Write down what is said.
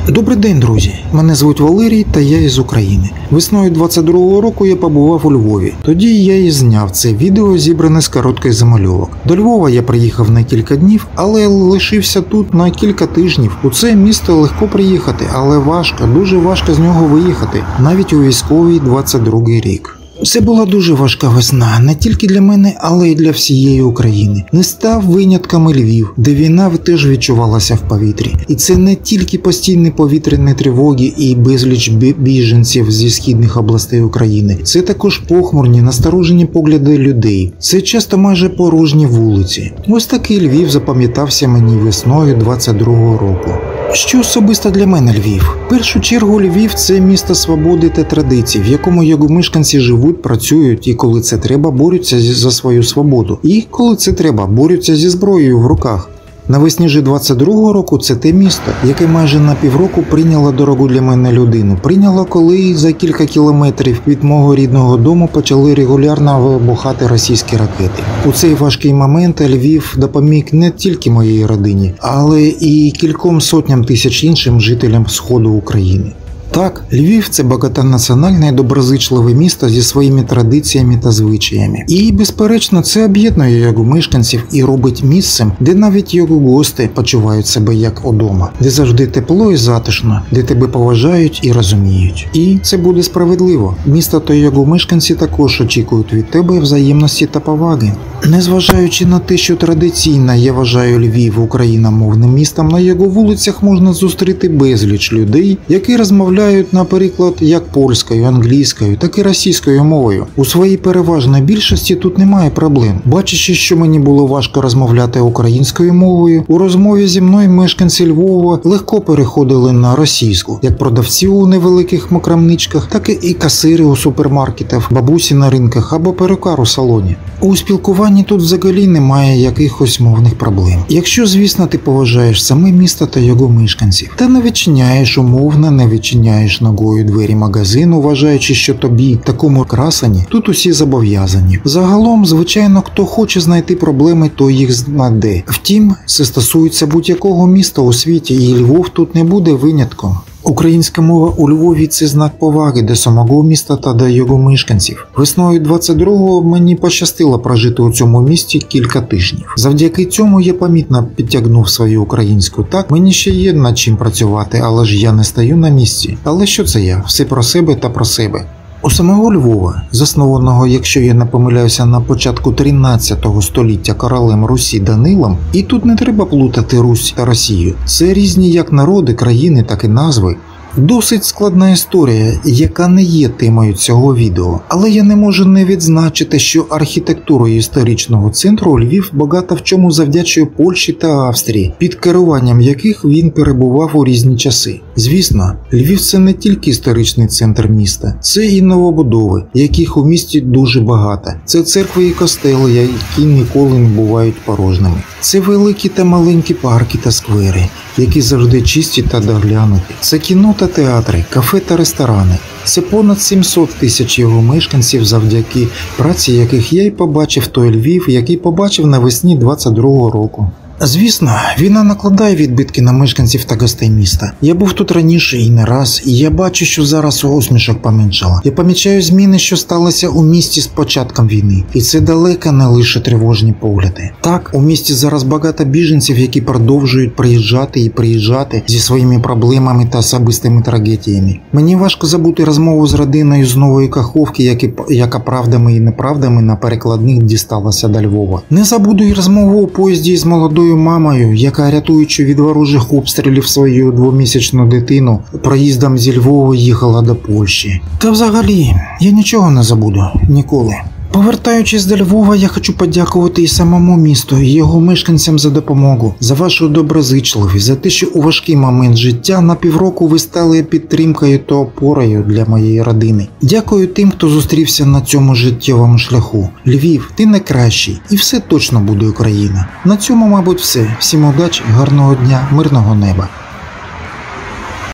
Добрий день, друзі! Мене звуть Валерій та я із України. Весною 22-го року я побував у Львові. Тоді я і зняв це відео, зібране з коротких замальовок. До Львова я приїхав на кілька днів, але лишився тут на кілька тижнів. У це місто легко приїхати, але важко, дуже важко з нього виїхати, навіть у військовий 22-й рік. Це була дуже важка весна, не тільки для мене, але й для всієї України. Не став винятками Львів, де війна теж відчувалася в повітрі. І це не тільки постійні повітряні тривоги і безліч біженців зі східних областей України. Це також похмурні, насторожені погляди людей. Це часто майже порожні вулиці. Ось такий Львів запам'ятався мені весною 22-го року. Що особисто для мене Львів? В першу чергу Львів – це місто свободи та традицій, в якому його мешканці живуть, працюють і коли це треба борються за свою свободу. І коли це треба борються зі зброєю в руках. Навесні ж 22-го року це те місто, яке майже на півроку прийняло дорогу для мене людину. Прийняло, коли за кілька кілометрів від мого рідного дому почали регулярно вибухати російські ракети. У цей важкий момент Львів допоміг не тільки моїй родині, але і кільком сотням тисяч іншим жителям Сходу України. Так, Львів – це багатонаціональне і доброзичливе місто зі своїми традиціями та звичаями. І, безперечно, це об'єднує його мешканців і робить місцем, де навіть його гости почувають себе як удома, де завжди тепло і затишно, де тебе поважають і розуміють. І це буде справедливо. Місто та його мешканці також очікують від тебе взаємності та поваги. Незважаючи на те, що традиційно я вважаю Львів україномовним містом, на його вулицях можна зустріти безліч людей, які розмовляють, наприклад, як польською, англійською, так і російською мовою. У своїй переважній більшості тут немає проблем. Бачачи, що мені було важко розмовляти українською мовою, у розмові зі мною мешканці Львова легко переходили на російську, як продавці у невеликих крамничках, так і касири у супермаркетах, бабусі на ринках або перукар у салоні. У спілкуванні тут взагалі немає якихось мовних проблем. Якщо, звісно, ти поважаєш саме місто та його мешканців, та не відчиняєш умовно, не відчиняєш ногою двері магазину, вважаючи, що тобі, такому красені, тут усі зобов'язані. Загалом, звичайно, хто хоче знайти проблеми, то їх знайде. Втім, це стосується будь-якого міста у світі, і Львов тут не буде винятком. Українська мова у Львові – це знак поваги до самого міста та до його мешканців. Весною 22-го мені пощастило прожити у цьому місті кілька тижнів. Завдяки цьому я помітно підтягнув свою українську. Так, мені ще є над чим працювати, але ж я не стою на місці. Але що це я? Все про себе та про себе. У самого Львова, заснованого, якщо я не помиляюся, на початку 13 століття королем Русі Данилом, і тут не треба плутати Русь та Росію. Це різні як народи, країни, так і назви. Досить складна історія, яка не є темою цього відео. Але я не можу не відзначити, що архітектурою історичного центру Львів багато в чому завдячує Польщі та Австрії, під керуванням яких він перебував у різні часи. Звісно, Львів – це не тільки історичний центр міста, це і новобудови, яких у місті дуже багато. Це церкви і костели, які ніколи не бувають порожніми. Це великі та маленькі парки та сквери, які завжди чисті та доглянуті. Це кіно та театри, кафе та ресторани. Це понад 700 тисяч його мешканців, завдяки праці яких я й побачив той Львів, який побачив навесні 22-го року. Звісно, війна накладає відбитки на мешканців та гостей міста. Я був тут раніше і не раз, і я бачу, що зараз усмішок поменшало. Я помічаю зміни, що сталися у місті з початком війни. І це далеко не лише тривожні погляди. Так, у місті зараз багато біженців, які продовжують приїжджати зі своїми проблемами та особистими трагедіями. Мені важко забути розмову з родиною з Нової Каховки, яка правдами і неправдами на перекладних дісталася до Львова. Не забуду й розмову у поїзді з молодою мамою, яка, рятуючи від ворожих обстрілів свою 2-місячну дитину, проїздом зі Львова їхала до Польщі. Та взагалі, я нічого не забуду. Ніколи. Повертаючись до Львова, я хочу подякувати і самому місту, і його мешканцям за допомогу, за вашу доброзичливість, за те, що у важкий момент життя на півроку ви стали підтримкою та опорою для моєї родини. Дякую тим, хто зустрівся на цьому життєвому шляху. Львів, ти найкращий, і все точно буде Україна. На цьому, мабуть, все. Всім удачі, гарного дня, мирного неба.